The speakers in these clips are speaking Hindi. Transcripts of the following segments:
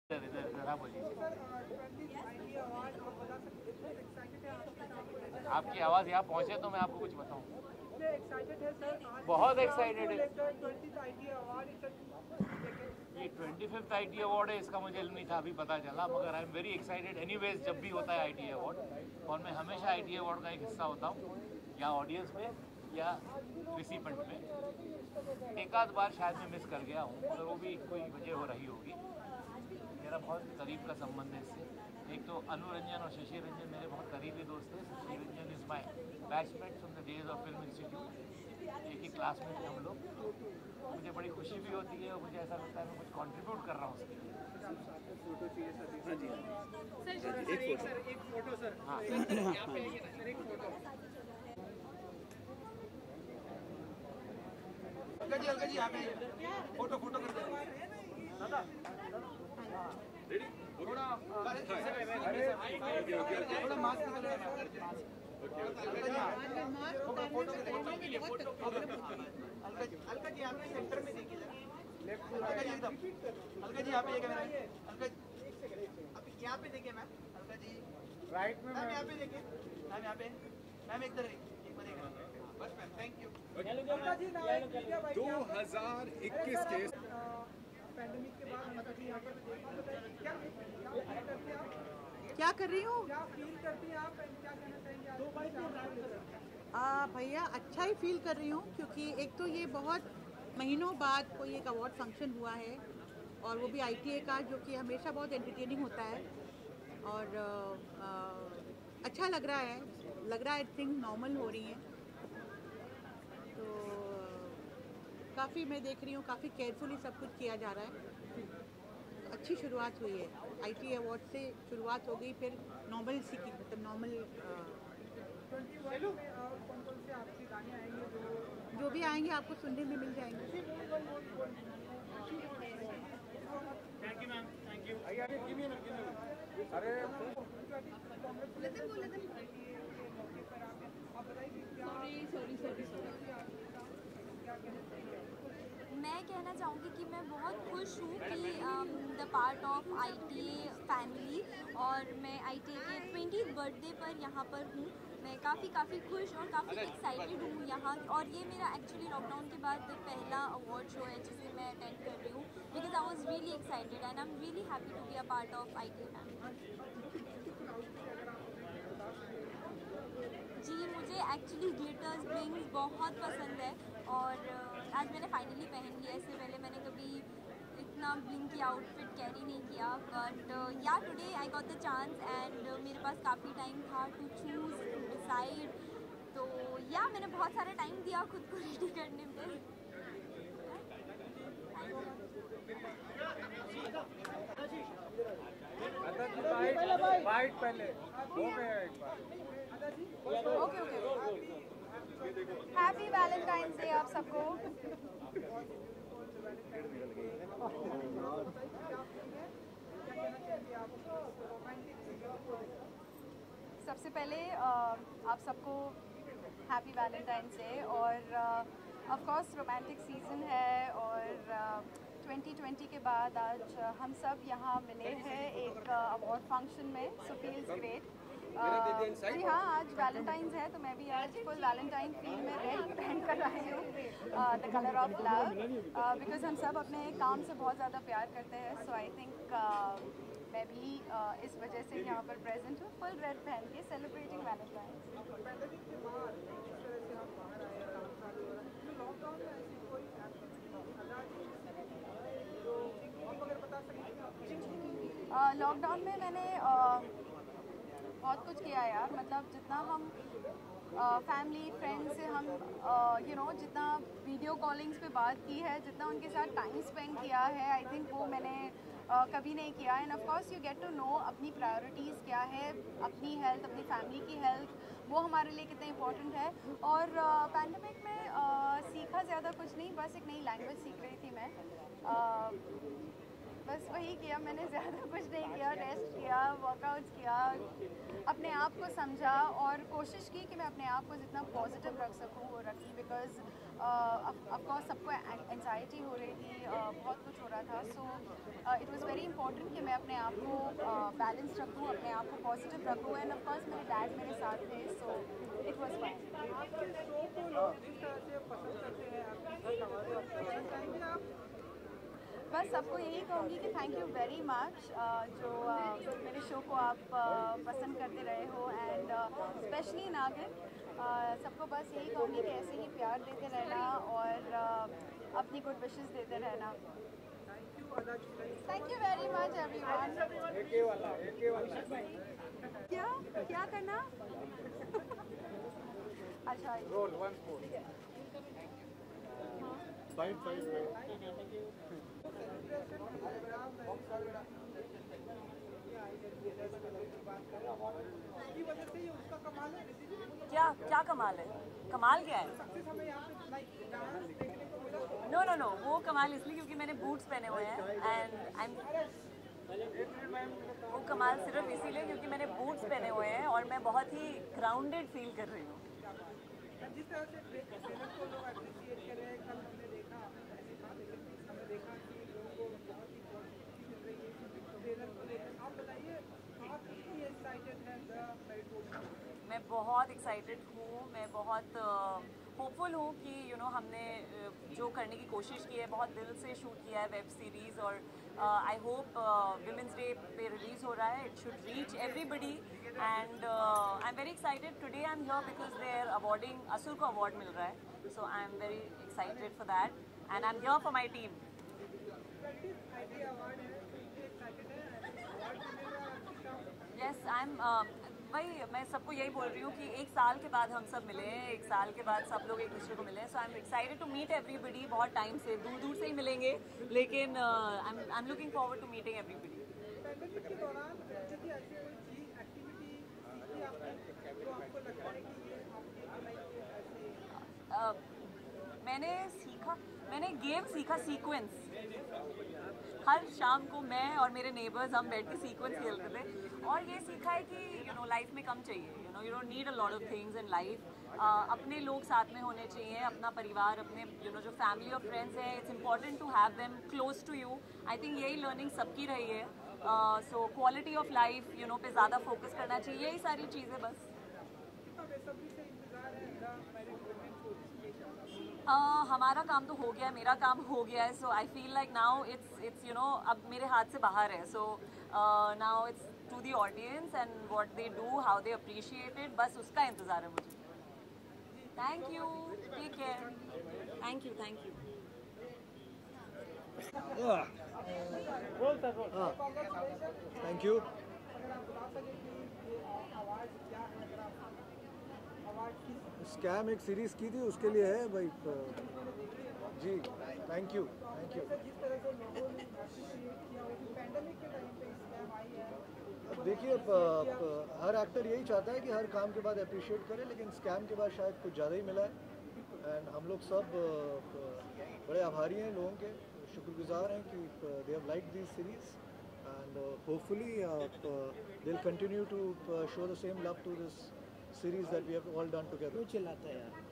आपकी आवाज़ यहाँ पहुँचे तो मैं आपको कुछ बताऊँ। बहुत एक्साइटेड है। ये 25th IT अवार्ड है, इसका मुझे इल्म नहीं था, अभी पता चला, मगर I am very excited anyways. जब भी होता है IT अवार्ड, और मैं हमेशा IT अवार्ड का एक हिस्सा होता हूँ, या ऑडियंस में या रिसिपेंट में। एक आध बार शायद मैं मिस कर गया हूँ, मगर वो भी कोई वजह हो रही होगी। मेरा बहुत करीब का संबंध है इससे। एक तो अनु रंजन और शशि रंजन मेरे बहुत करीबी दोस्त हैं। Shashi Ranjan is my batchmate from the days of film institute, एक ही क्लास में थे हम लोग। मुझे बड़ी खुशी भी होती है और मुझे ऐसा लगता है मैं कुछ कंट्रीब्यूट कर रहा हूँ उसके लिए। फोटो चाहिए सर, एक फोटो सर। हाँ सर, एक फोटो। अलका जी यहाँ पे फोटो कर दो दादा। रेडी? थोड़ा मास्क अलका जी आपके सेंटर में देखिए, अलका जी एकदम, अलका जी यहाँ पे देखिए, अलका अभी यहाँ पे देखिए मैम, अलका जी राइट में मैम, यहाँ पे देखिए मैम, यहाँ पे मैम एक बार बस मैम, थैंक यू। 2021 के पैंडेमिक के बाद यहाँ पर क्या कर रही हूँ? क्या फील करती हैं आप, क्या कहना चाहेंगे? भैया अच्छा ही फील कर रही हूँ, क्योंकि एक तो ये बहुत महीनों बाद कोई एक अवार्ड फंक्शन हुआ है, और वो भी ITA का, जो कि हमेशा बहुत एंटरटेनिंग होता है। और अच्छा लग रहा है थिंग नॉर्मल हो रही हैं, तो काफ़ी मैं देख रही हूँ, काफ़ी केयरफुली सब कुछ किया जा रहा है। अच्छी शुरुआत हुई है, IT अवार्ड से शुरुआत हो गई, फिर नॉर्मल सी की, मतलब नॉर्मल जो भी आएंगे आपको सुनने में मिल जाएंगे। Thank you ma'am, thank you. अरे मैं कहना चाहूँगी कि मैं बहुत खुश हूँ कि the part of ITA family, और मैं ITA के 20th बर्थडे पर यहाँ पर हूँ। मैं काफ़ी खुश और काफ़ी एक्साइटेड हूँ यहाँ, और ये मेरा एक्चुअली लॉकडाउन के बाद पहला अवार्ड शो है जिसे मैं अटेंड कर रही हूँ, because I was really excited and I am really happy to be a part of ITA family. जी, मुझे एक्चुअली ग्लिटर्स ब्लिंग्स बहुत पसंद है, और आज मैंने फाइनली पहन लिया। इससे पहले मैंने कभी इतना ब्लिंग की आउटफिट कैरी नहीं किया, but yeah today I got the chance, and मेरे पास काफ़ी टाइम था टू चूज़, टू डिसाइड। तो या मैंने बहुत सारा टाइम दिया खुद को रेडी करने में। बाइट पहले हो गया एक बार। ओके हैप्पी वैलेंटाइंस डे आप सबको। सबसे पहले आप सबको हैप्पी वैलेंटाइंस डे, और ऑफ कोर्स रोमांटिक सीज़न है, और 2020 के बाद आज हम सब यहाँ मिले हैं एक अवार्ड फंक्शन में, सो फील्स ग्रेट। जी हाँ, आज वैलेंटाइंस है, तो मैं भी आज फुल वैलेंटाइन फील में रेड पहन कर आई हूँ, the colour of love, because हम सब अपने काम से बहुत ज़्यादा प्यार करते हैं। सो आई थिंक मैं भी इस वजह से यहाँ पर प्रेजेंट हूँ, फुल रेड पहन के, सेलिब्रेटिंग वैलेंटाइन। लॉकडाउन में मैंने बहुत कुछ किया यार, मतलब जितना हम फैमिली फ्रेंड से हम जितना वीडियो कॉलिंग्स पे बात की है, जितना उनके साथ टाइम स्पेंड किया है, आई थिंक वो मैंने कभी नहीं किया। And of course you get to know अपनी प्रायोरिटीज़ क्या है, अपनी हेल्थ, अपनी फैमिली की हेल्थ, वो हमारे लिए कितना इम्पोर्टेंट है। और पैंडेमिक में सीखा ज़्यादा कुछ नहीं, बस एक नई लैंग्वेज सीख रही थी मैं। बस वही किया मैंने, ज़्यादा कुछ नहीं किया। रेस्ट किया, वर्कआउट्स किया, अपने आप को समझा और कोशिश की कि मैं अपने आप को जितना पॉजिटिव रख सकूं वो रखी। बिकॉज ऑफकोर्स सबको एंजाइटी हो रही थी, बहुत कुछ हो रहा था। So it was very important कि मैं अपने आप को बैलेंस रखूं, अपने आप को पॉजिटिव रखूं। एंड ऑफकोर्स मेरे डैड मेरे साथ थे, सो इट वाज फाइन। बस सबको यही कहूँगी कि थैंक यू वेरी मच जो मेरे शो को आप पसंद करते रहे हो। एंड स्पेशली नागिन, सबको बस यही कहूँगी कि ऐसे ही प्यार देते रहना और अपनी गुड विशेस देते रहना। Thank you very much everyone. क्या करना? अच्छा, रोल वन फोर क्या कमाल है? कमाल क्या है? नो वो कमाल इसलिए क्योंकि मैंने बूट्स पहने हुए हैं एंड वो कमाल सिर्फ इसीलिए क्योंकि मैंने बूट्स पहने हुए हैं और मैं बहुत ही ग्राउंडेड फील कर रही हूँ। जिस तरह से ट्रेलर को लोग अप्रिशिएट कर रहे हैं, कल हमने देखा ऐसे था, लेकिन हमने देखा कि लोगों को बहुत ही पॉजिटिव मिल रही है ट्रेलर को लेकर। आप बताइए, आप कितनी एक्साइटेड हैं द मेरिट वोट? मैं बहुत एक्साइटेड हूँ, मैं बहुत होपफुल हूँ कि हमने जो करने की कोशिश की है, बहुत दिल से शूट किया है वेब सीरीज़। और आई होप विमेंस डे पे रिलीज़ हो रहा है, it should reach everybody and I am very excited. Today I am here because they are awarding, Asur को अवार्ड मिल रहा है, so I am very excited for that and I am here for my team. Yes, I am वही मैं सबको यही बोल रही हूँ कि एक साल के बाद हम सब मिले हैं, एक साल के बाद सब लोग एक दूसरे को मिले हैं। So I am excited to meet everybody. बहुत टाइम से दूर दूर से ही मिलेंगे, लेकिन I am looking forward to meeting everybody. Pandemic के दौरान यदि ऐसी कोई चीज एक्टिविटी सीखी आपने जो आपको लगता है कि ये आपके लाइफ में मैंने गेम सीखा, सीक्वेंस। हर शाम को मैं और मेरे नेबर्स हम बैठ के सीक्वेंस खेलते थे और ये सीखा है कि लाइफ में कम चाहिए, you don't need a lot of things in life. अपने लोग साथ में होने चाहिए, अपना परिवार, अपने जो फैमिली और फ्रेंड्स हैं, it's important to have them close to you. I think यही लर्निंग सबकी रही है। सो क्वालिटी ऑफ लाइफ पे ज़्यादा फोकस करना चाहिए, यही सारी चीज़ें बस। हमारा काम तो हो गया, मेरा काम हो गया है। So I feel like now it's अब मेरे हाथ से बाहर है। So now it's to the audience and what they do, how they appreciate it, बस उसका इंतज़ार है मुझे। Thank you, take care. Thank you. Thank you. Scam एक सीरीज की थी, उसके लिए है भाई जी। Thank you. देखिए, हर एक्टर यही चाहता है कि हर काम के बाद अप्रिशिएट करे, लेकिन स्कैम के बाद शायद कुछ ज़्यादा ही मिला है। एंड हम लोग सब बड़े आभारी हैं लोगों के, शुक्रगुजार हैं कि they have liked this series and hopefully they will continue to show the same love to this series that we have all done together. क्यों चिल्लाते हैं यार?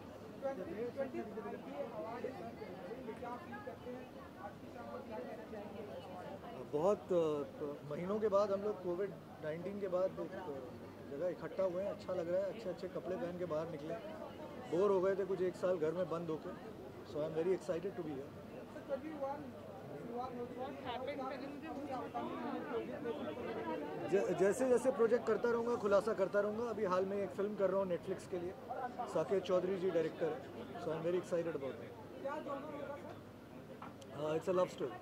बहुत महीनों के बाद हम लोग कोविड-19 के बाद एक जगह इकट्ठा हुए हैं, अच्छा लग रहा है। अच्छे कपड़े पहन के बाहर निकले, बोर हो गए थे कुछ एक साल घर में बंद होकर। So I am very excited to be here. जैसे जैसे प्रोजेक्ट करता रहूँगा, खुलासा करता रहूँगा। अभी हाल में एक फिल्म कर रहा हूँ नेटफ्लिक्स के लिए, साकेत चौधरी जी डायरेक्टर है। So I am very excited about it. It's a love story.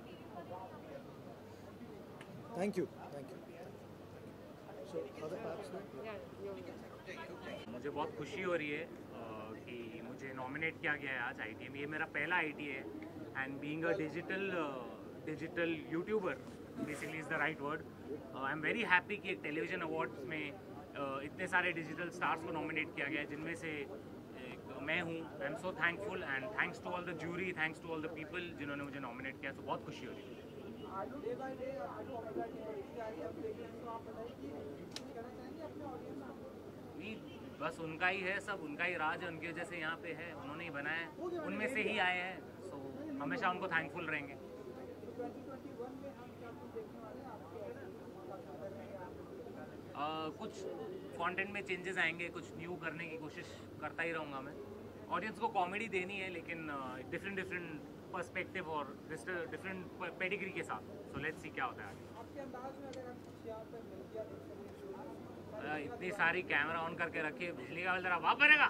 Thank you. मुझे बहुत खुशी हो रही है कि मुझे नॉमिनेट किया गया है आज ITA में। ये मेरा पहला ITA है and being a digital YouTuber basically is the right word. I am very happy कि एक टेलीविज़न अवार्ड्स में इतने सारे डिजिटल स्टार्स को नॉमिनेट किया गया है, जिनमें से मैं हूँ। I am so thankful and thanks to all the jury, thanks to all the people जिन्होंने मुझे नॉमिनेट किया। तो बहुत खुशी हो रही है। डे बाय डे आपकी पॉपुलैरिटी बढ़ती जा रही है, आप देख रहे हैं, तो आप बताइए कि कुछ कहना चाहेंगे अपने ऑडियंस को? नहीं, बस उनका ही है, सब उनका ही राज है, उनकी वजह से यहाँ पे है, उन्होंने ही बनाया है, उनमें से ही आए हैं, सो हमेशा उनको थैंकफुल रहेंगे। 2021 में हम क्या कुछ देखने वाले हैं आपके कुछ कंटेंट में चेंजेस आएंगे, कुछ न्यू करने की कोशिश करता ही रहूँगा मैं। ऑडियंस को कॉमेडी देनी है, लेकिन डिफरेंट पर्सपेक्टिव और डिफरेंट पेडिग्री के साथ। सो लेट्स सी क्या होता है आगे। आपके अंदाज में अगर हम कुछ यहाँ पे मिल गया इतनी सारी कैमरा ऑन करके रखिए, बिजली का बिल जरा वाप बनेगा।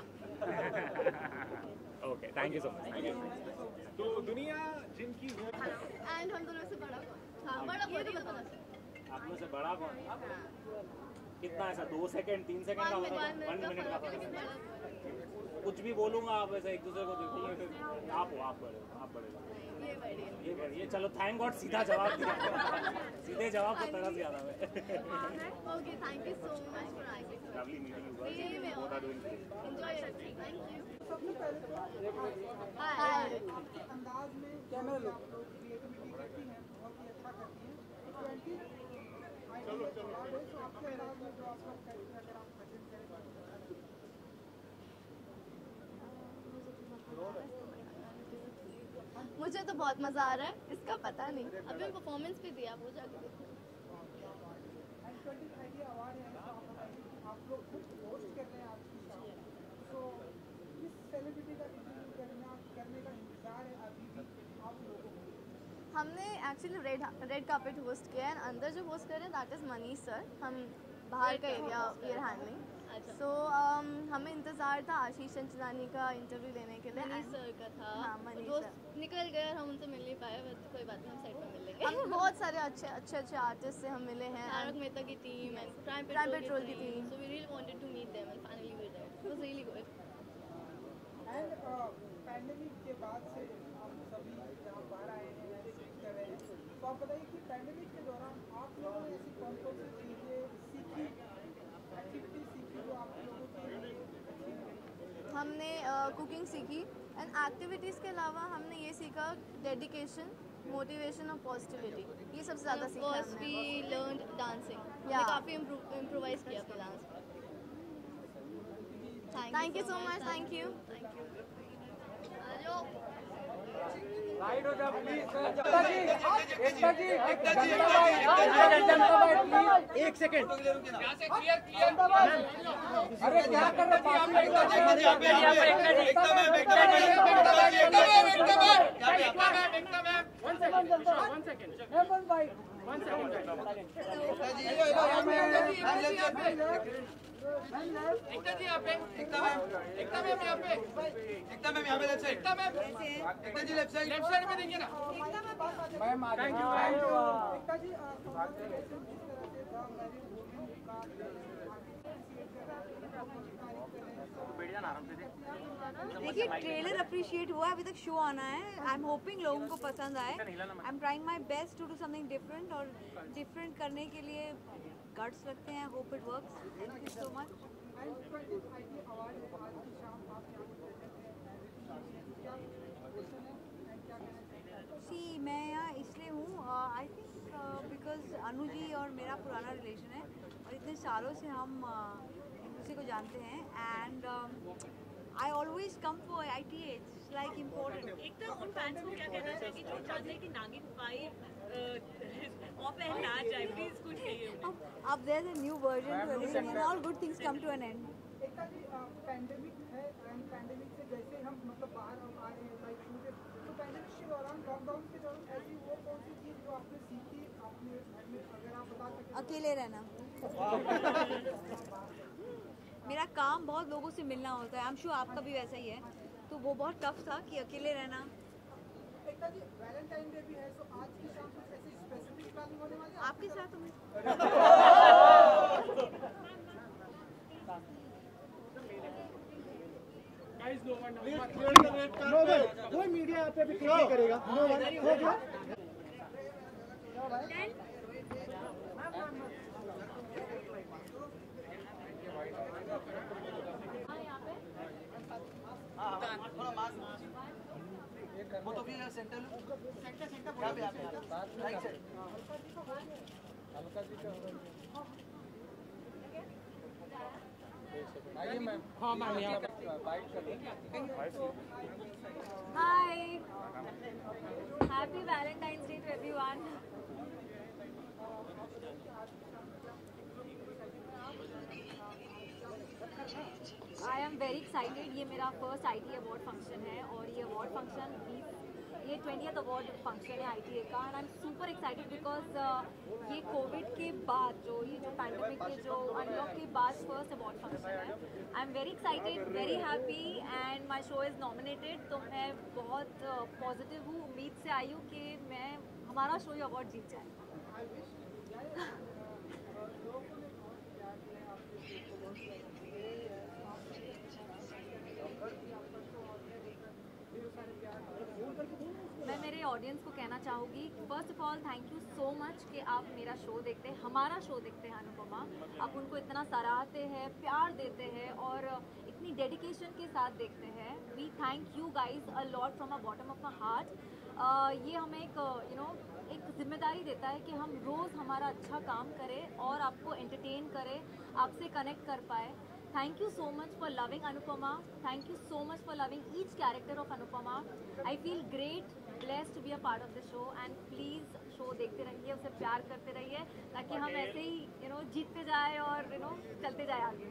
Okay, thank you so much. तो दुनिया जिनकी एंड हम दोनों से बड़ा कौन? हाँ, बड़ा बोलिए तो पता चले। आप में से बड़ा कौन? कितना ऐसा 2 सेकंड 3 सेकंड का 1 मिनट का फर्क? कुछ भी बोलूंगा आप ऐसे एक दूसरे को देखोगे, फिर आप बड़े ये बढ़िए। चलो थैंक गॉड सीधा जवाब दिया। सीधे जवाब को तरस गया था मैं। Okay, thank you so much for icing. Lovely meeting you guys. Both are doing great. Enjoy your trip. Thank you. सबसे पहले तो हाय। आपके अंदाज में कैमरा लोग क्रिएटिविटी करती हैं, बहुत ही अच्छा करती हैं। 20 चलो तो आपके अंदाज में जो आपका कैरेक्टर अगर आप प्रेजेंट करें मुझे तो बहुत मजा आ रहा है, इसका पता नहीं, अभी परफॉर्मेंस भी दिया, वो जाके देखो। अवार्ड है, आप लोग खुद होस्ट कर रहे हैं आज की शाम, तो किस सेलिब्रिटी का इंटरव्यू करने का इंतजार है अभी भी आप लोगों को? हमने एक्चुअली रेड कार्पेट होस्ट किया है, अंदर जो होस्ट कर रहे हैं दैट इज़ मनीष सर। हम बाहर का area we are handling. So हमें इंतज़ार था आशीष चंचलानी का इंटरव्यू लेने के लिए। मनीष सर का था। हाँ, मनीष वो सर निकल गए, हम उनसे मिल नहीं पाए, बट कोई बात नहीं, हम साइड पर मिल लेंगे। हम बहुत सारे अच्छे आर्टिस्ट से हम मिले हैं। तारक मेहता की टीम एंड प्राइम पेट्रोल की team, so we really wanted to meet them and finally we did. It was really good. And pandemic के बाद से हम सभी यहाँ बाहर आए हैं, शूट कर रहे हैं, तो आप बताइए कि पैंडेमिक के दौरान आप लोगों ने ऐसी कौन कौन सी चीज़ें सीखी, एक्टिविटी सीखी जो आप लोगों के लिए अच्छी लगी? हमने कुकिंग सीखी एंड एक्टिविटीज़ के अलावा हमने ये सीखा डेडिकेशन, मोटिवेशन और पॉजिटिविटी। ये सबसे ज़्यादा सीखा ऑफ कोर्स हमने। We learned dancing. Yeah. काफ़ी इम्प्रोवाइज किया अपने डांस पर। Thank you so much. Thank you. Right हो जा प्लीज। एक सेकंड। अरे क्या कर रहे देखिए ट्रेलर अप्रिशिएट हुआ, अभी तक शो आना है। आई एम होपिंग लोगों को पसंद आए। I am trying my best to do something different, और डिफरेंट करने के लिए गट्स लगते हैं। Hope it works. Thank you so much. See मैं यहाँ इसलिए हूँ, I think because Anu ji और मेरा पुराना रिलेशन है और इतने सालों से हम एक दूसरे को जानते हैं। And I always come for ITA, it's like important. एक तो उन फैंस को क्या कहना चाहिए जो चाहते हैं कि नागिन 5 और पहले ना जाए, प्लीज कुछ कहिए उन्हें। अब there is a new version to everything and all good things come to an end. Ekta ji, pandemic है एंड पैंडेमिक से जैसे हम मतलब बाहर हम आ रहे हैं लाइक शूट, तो पैंडेमिक के दौरान लॉकडाउन के दौरान ऐसी वो कौन सी चीज़ जो आपने सीखी अपने घर में, अगर आप बता सकें? अकेले रहना। मेरा काम बहुत लोगों से मिलना होता है। आई एम श्योर आपका भी वैसा ही है, तो वो बहुत टफ था कि अकेले रहना। एकता जी, वैलेंटाइन डे भी है, तो आज की शाम कुछ ऐसी स्पेसिफिक प्लानिंग होने वाली है आपके साथ हूँ। कोई मीडिया यहाँ पे भी क्लिक नहीं करेगा। वो तो भी इधर सेंटर यहाँ पे राइट साइड आइए मैम। हाँ मैम यहाँ बाइट कर Hi. Happy Valentine's Day to everyone. I am very excited. ये मेरा फर्स्ट ITA अवार्ड फंक्शन है और ये अवार्ड फंक्शन ये 20th अवार्ड फंक्शन है ITA का and I am super excited because ये कोविड के बाद जो पैंडमिक के जो अनलॉक के बाद फर्स्ट अवार्ड फंक्शन है। I am very excited, very happy and my show is nominated. तो मैं बहुत पॉजिटिव हूँ, उम्मीद से आई हूँ कि हमारा शो ये अवार्ड जीत जाए। मैं मेरे ऑडियंस को कहना चाहूँगी, first of all thank you so much कि आप मेरा शो देखते हैं, हमारा शो देखते हैं अनुपमा। आप उनको इतना सराहते हैं, प्यार देते हैं और इतनी डेडिकेशन के साथ देखते हैं। We thank you guys a lot from a bottom of my heart. ये हमें एक जिम्मेदारी देता है कि हम रोज़ हमारा अच्छा काम करें और आपको एंटरटेन करें, आपसे कनेक्ट कर पाए। Thank you so much for loving Anupama. Thank you so much for loving each character of Anupama. I feel great, blessed to be a part of the show and please show देखते रहिए, उसे प्यार करते रहिए ताकि हम ऐसे ही जीतते जाए और चलते जाए आगे।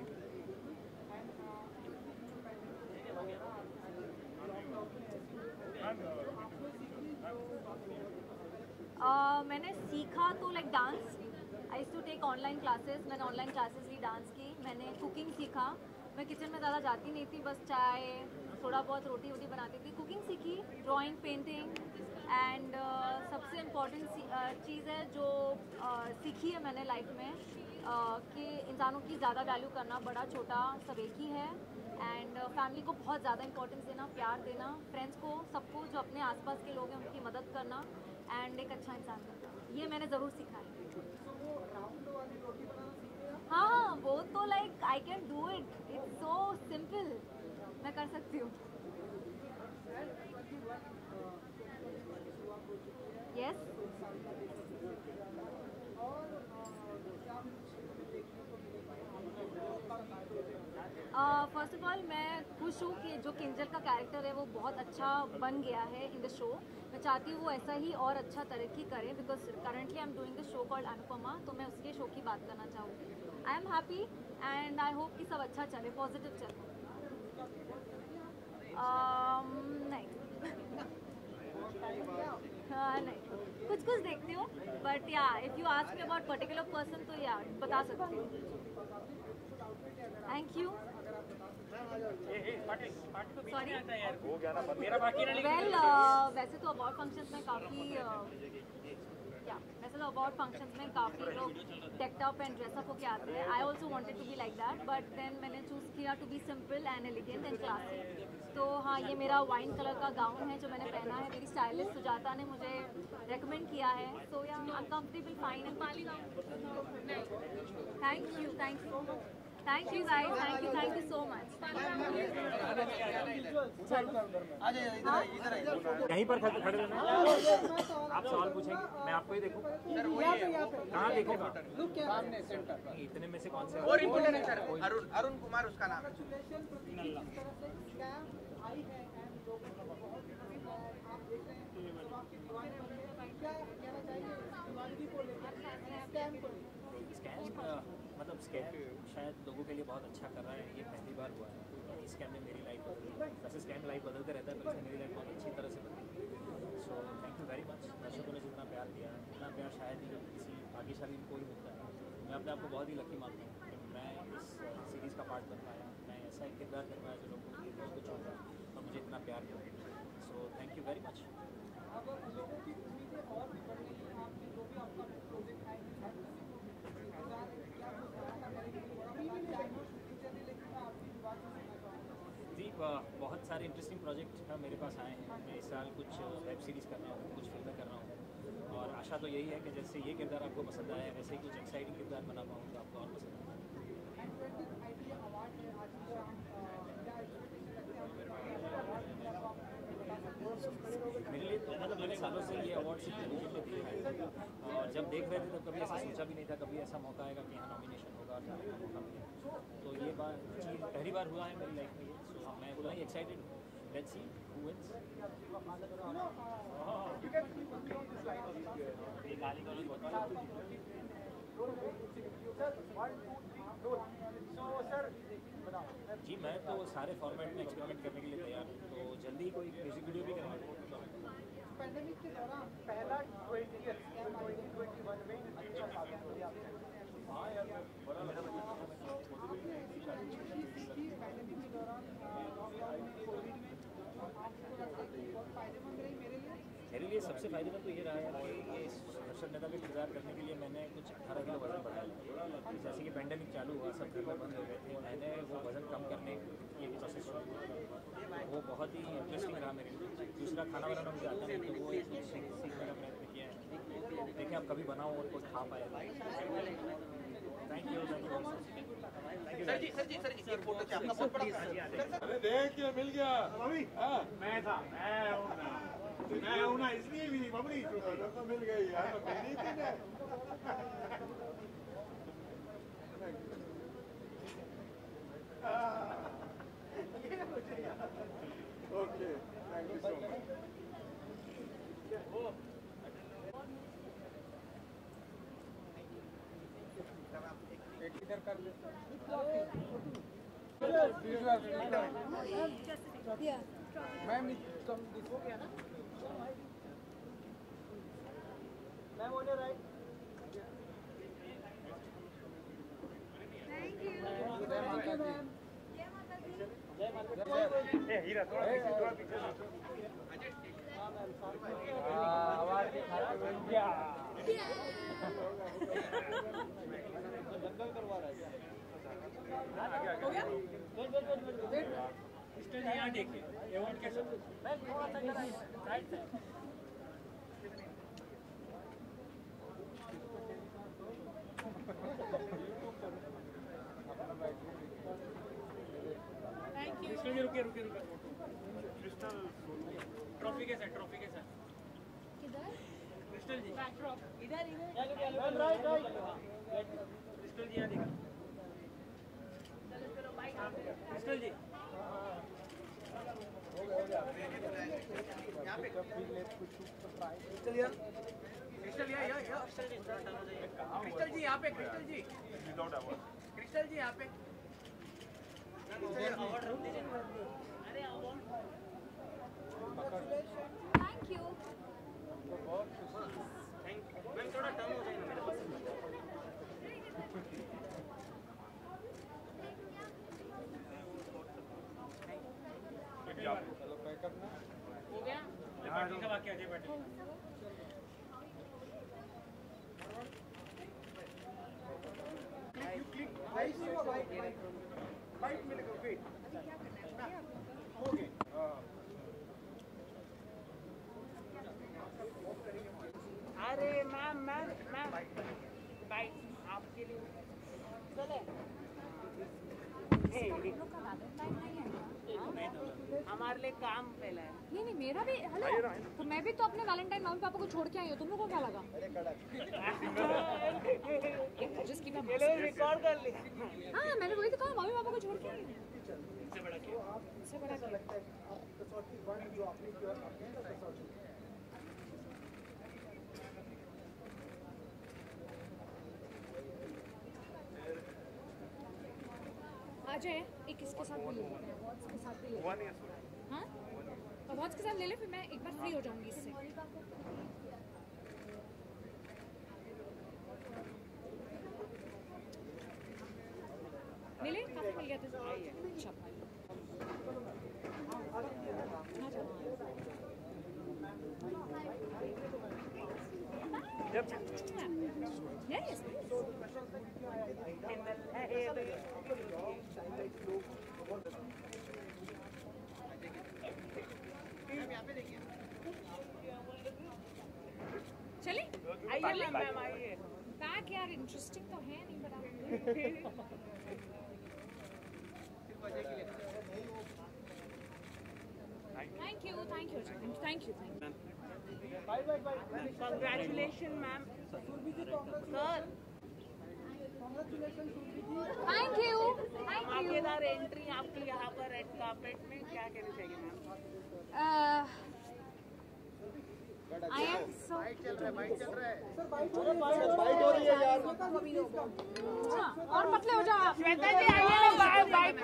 मैंने सीखा तो like dance. I used to take online classes, मैंने ऑनलाइन क्लासेस ली डांस की। मैंने कुकिंग सीखा, मैं किचन में ज़्यादा जाती नहीं थी, बस चाय थोड़ा बहुत रोटी वोटी बनाती थी। कुकिंग सीखी, ड्राइंग, पेंटिंग एंड सबसे इम्पॉर्टेंट चीज़ है जो सीखी है मैंने लाइफ में कि इंसानों की ज़्यादा वैल्यू करना, बड़ा छोटा सब एक ही है एंड फैमिली को बहुत ज़्यादा इंपॉर्टेंस देना, प्यार देना, फ्रेंड्स को, सबको जो अपने आसपास के लोग हैं उनकी मदद करना एंड एक अच्छा इंसान बनना, ये मैंने ज़रूर सीखा है। हाँ, वो तो like I can do it, it's so simple, मैं कर सकती हूँ। यस, फर्स्ट ऑफ ऑल मैं खुश हूँ कि जो किंजल का कैरेक्टर है वो बहुत अच्छा बन गया है इन द शो। मैं चाहती हूँ वो ऐसा ही और अच्छा तरक्की करे because currently I am doing the show called Anupamaa, तो मैं उसके शो की बात करना चाहूँगी। I am happy and I hope कि सब अच्छा चले, पॉजिटिव चले। नहीं नहीं, कुछ कुछ देखती हूँ but yeah if you ask me about particular person तो या बता सकती हूँ। Thank you. सॉरी, वेल वैसे तो अवार्ड फंक्शंस में काफ़ी अवार्ड फंक्शंस में काफ़ी लोग डेक्ड अप एंड ड्रेसअप होके आते हैं। I also wanted to be like that but then मैंने चूज़ किया to be simple and elegant and classic. तो हाँ, ये मेरा वाइन कलर का गाउन है जो मैंने पहना है, मेरी स्टाइलिस्ट सुजाता ने मुझे रेकमेंड किया है। So yeah I am comfortable, fine and thank you guys, thank you so much. यहीं पर खड़े रहना, आप सवाल पूछेंगे, मैं आपको ही देखूं। कहाँ देखूंगा? इतने में से कौन से और इम्पोर्टेंट है सर? अरुण कुमार उसका नाम है। मतलब स्कैम शायद लोगों के लिए बहुत अच्छा कर रहा है, ये पहली बार हुआ है। इस स्कैम ने मेरी लाइफ बदली, वैसे स्कैम लाइफ बदलते रहता है पर इसने मेरी लाइफ बहुत अच्छी तरह से बदली। So thank you very much. दर्शकों ने जितना प्यार दिया, इतना प्यार शायद ही किसी भाग्यशाली को ही मिलता है। मैं अपने आप को बहुत ही लकी मानता हूँ कि मैं इस सीरीज़ का पार्ट बन पाया। मैं ऐसा एक किरदार कर पाया जो लोगों के दिल को छू रहा है और मुझे इतना प्यार मिला। So thank you very much. जी, बहुत सारे इंटरेस्टिंग प्रोजेक्ट मेरे पास आए हैं। मैं इस साल कुछ वेब सीरीज़ कर रहा हूँ, कुछ फिल्में कर रहा हूँ और आशा तो यही है कि जैसे ये किरदार आपको पसंद आया है वैसे ही कुछ एक्साइटिंग किरदार बना पाऊँ तो आपको और पसंद आए। मेरे लिए तो सालों से ये अवार्ड सिर्फ लड़कियों को दिया है, और जब देख रहे थे तब कभी ऐसा सोचा भी नहीं था कभी ऐसा मौका आएगा कि यहाँ नॉमिनेशन होगा और जाने का मौका मिलेगा। तो ये बात चीज़ पहली बार हुआ है मेरी लाइफ में ये, सो मैं उतना ही एक्साइटेड हूँ। Let's see who wins. जी मैं तो सारे फॉर्मेट में एक्सपेरिमेंट करने के लिए तैयार हूँ, तो जल्दी कोई म्यूजिक वीडियो भी करवा दूँ। पैंडेमिक के दौरान पहला 2021 में अच्छा साबित हो गया। पैंडेमिक के दौरान लॉकडाउन में कोविड में आपको लगता है कि बहुत फायदेमंद रही मेरे लिए सबसे फायदेमंद तो ये रहा है कि ये हर्षद मेहता का किरदार करने के लिए मैंने कुछ 18 किलो वजन बढ़ाया। जैसे कि पैंडेमिक चालू हुआ, सब घर में बंद हो गए थे, मैंने वो वजन कम करने की प्रोसेस शुरू किया। वो बहुत ही इंटरेस्टिंग रहा मेरे लिए। दूसरा, खाना बनाना मुझे आता नहीं, तो वो एक सीखने का प्रयत्न किया है। देखिए आप कभी बनाओ और कुछ खा पाए। थैंक यू सर जी एक फोटो चाहिए आपका बहुत बड़ा। अरे देख के मिल गया मैं हूँ ना इसलिए मिली बबरी तो मिल गई यार, तो मेरी थी ना। Okay, thank you so much. इधर कर ले। मैम कम दिखो क्या ना? Ma'am on your right. Thank you ma'am. जय माता दी। ए हीरा थोड़ा पीछे आवाज क्या जंगल करवा रहा है। हो गया? वेट मिस्टर जी यहाँ देखिए अवार्ड कैसा। मैं थोड़ा सा राइट से। Thank you. कृष्ण जी रुकिए। क्रिस्टल ट्रॉफी के साथ किधर? क्रिस्टल जी इधर राइट क्रिस्टल जी यहाँ देखिए। क्रिस्टल जी यहाँ पे क्रिस्टल यहाँ पे क्रिस्टल जी यहाँ पे थैंक यू। मैम थोड़ा टर्न हो जाए ना मेरे पास। चलो पैकअप ना हो गया। पार्टी का बाकी अजय पाटिल। वाइट मिलेगा वेट हो गए। अरे मैम बाइट आपके लिए चले। हमारे लिए काम पहला है। नहीं मेरा भी। हेलो तो मैं भी तो अपने वैलेंटाइन मम्मी पापा को छोड़ के आई हूँ, तुम लोग को क्या लगा? रिकॉर्ड कर लिया। हाँ मैंने वही तो कहा, मम्मी पापा को छोड़ के आई हूँ। इससे बड़ा क्या लगता है आप कसौटी बन जो आपने किया आपने कसौटी। अजय एक इसके साथ भी ले लेते हैं, अवार्ड्स के साथ भी ले लेते हैं। हाँ अवार्ड्स के साथ ले ले, फिर मैं एक बार फ्री हो जाऊंगी इससे। मिले काफी मिल गया था। अच्छा yes चले आइए मैम आइए। बैग यार इंटरेस्टिंग तो है नहीं बड़ा। Thank you Congratulations, ma'am. Sir. Thank you धमाकेदार एंट्री आपकी यहाँ पर रेड कार्पेट में, क्या कहना चाहिए मैम? I am so और पतले हो जाओ आप। श्वेता जी आइए ना बाइक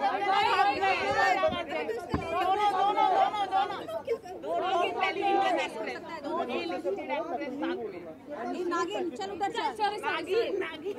दोनों की टेलीविजन एक्ट्रेस, दोनों की लिस्टेड एक्ट्रेस साथ में। नागिन चल उधर चल। नागिन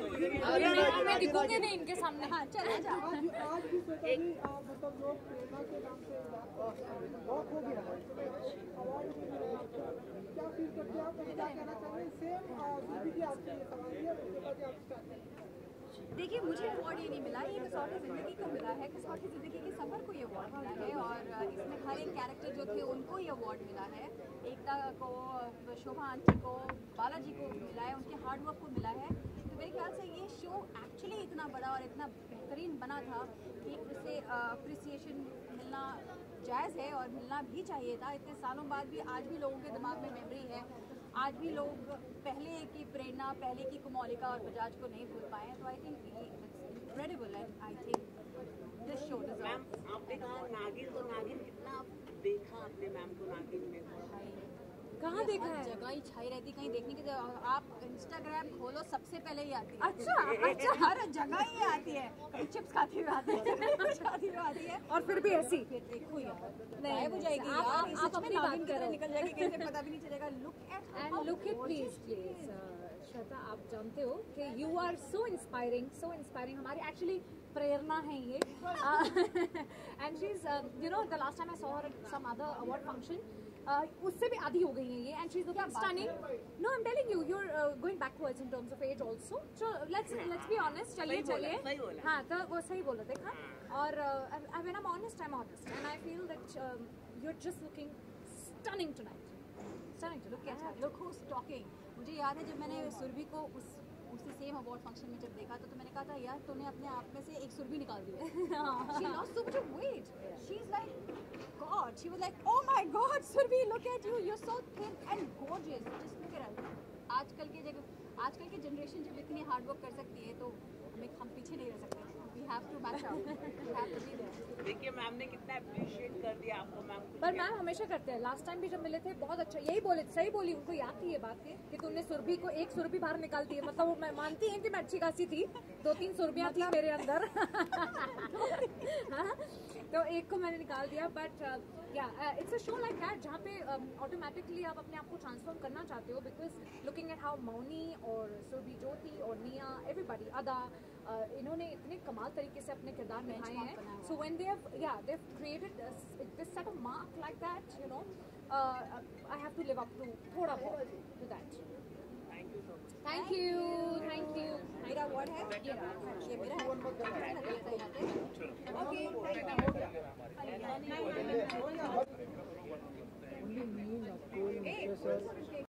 मैं दिखूंगी नहीं इनके सामने। हाँ चल जा। आज भी श्वेता जी मतलब लोग प्रेरणा के नाम से वॉक हो गया है, अवार्ड क्या फील करते हैं आप, क्या कहना चाहेंगे? सेम सुरभि जी आपसे ये सवाल है, उसके बाद आप स्टार्ट करें। देखिए, मुझे अवार्ड ये नहीं मिला, ये कसौटी ज़िंदगी को मिला है। कसौटी ज़िंदगी के सफ़र को ये अवार्ड मिला है और इसमें हर एक कैरेक्टर जो थे उनको ये अवार्ड मिला है। एकता को, शोभा आंटी को, बालाजी को मिला है, उनके हार्डवर्क को मिला है। तो मेरे ख्याल से ये शो एक्चुअली इतना बड़ा और इतना बेहतरीन बना था कि उसे अप्रिसिएशन मिलना जायज़ है और मिलना भी चाहिए था। इतने सालों बाद भी आज भी लोगों के दिमाग में मेमोरी है, आज भी लोग पहले की प्रेरणा, पहले की कुमोलिका और बजाज को नहीं भूल पाए। तो I think incredible and I think this show deserves. Ma'am आपने कहा नागिन, तो नागिन कितना देखा आपने मैम को नागिन में? कहाँ देखा है? जगह ही छाई रहती, कहीं देखने की आप इंस्टाग्राम खोलो सबसे पहले ही आती है। अच्छा हर जगह ही आती है, चिप्स खाती हुई आती है, खाती हुई आती है और फिर भी ऐसी फिर देखो यार गायब हो जाएगी यार। आप अपनी बात करो, निकल जाएगी कैसे पता भी नहीं चलेगा। लुक एट प्लीज श्वेता, आप जानते हो कि यू आर सो इंस्पायरिंग हमारी एक्चुअली प्रेरणा है ये। And she is you know the last time I saw her at some other award function, उससे भी आधी हो गई है ये। And she is looking stunning. No I am telling you, you are going backwards in terms of age also. So let's be honest. चलिए हाँ, तो वो सही बोला देखा। और when I M honest and I feel that you are just looking stunning tonight. Look who's talking. मुझे याद है जब मैंने सुरभि को उसी सेम अवार्ड फंक्शन में जब देखा तो मैंने कहा था यार तूने अपने आप में से एक सुरभि निकाल दी है। She lost so much of weight. She's like God. She was like, oh my God, Surbhi, look at you. You're so thin and gorgeous. Just look at her. आजकल के जनरेशन जब इतनी हार्ड वर्क कर सकती है तो हम पीछे नहीं रह सकते। We have to match up. We have to be there. देखिए मैम ने कितना अप्रिशिएट कर दिया आपको मैम। पर मैम हमेशा करते हैं। लास्ट टाइम भी जब मिले थे बहुत अच्छा यही बोले, सही बोली, उनको याद थी ये बात कि तुमने सुरभि को एक सुरभि बाहर निकालती है। मतलब वो मैं मानती है कि मैं अच्छी खासी थी, 2-3 सुरभियाँ थी मेरे अंदर। तो एक को मैंने निकाल दिया। But yeah it's a show like that जहाँ पे ऑटोमेटिकली आप अपने आप को ट्रांसफॉर्म करना चाहते हो, because looking at how Mouni और सुरभि ज्योति और निया, एवरीबडी, अदा, इन्होंने इतने कमाल तरीके से अपने किरदार निभाए हैं। So when they have created this set of mark like that, you know, I have to live up to थोड़ा बहुत टू दैट। Thank you. मेरा अवार्ड है ये मेरा है। ओके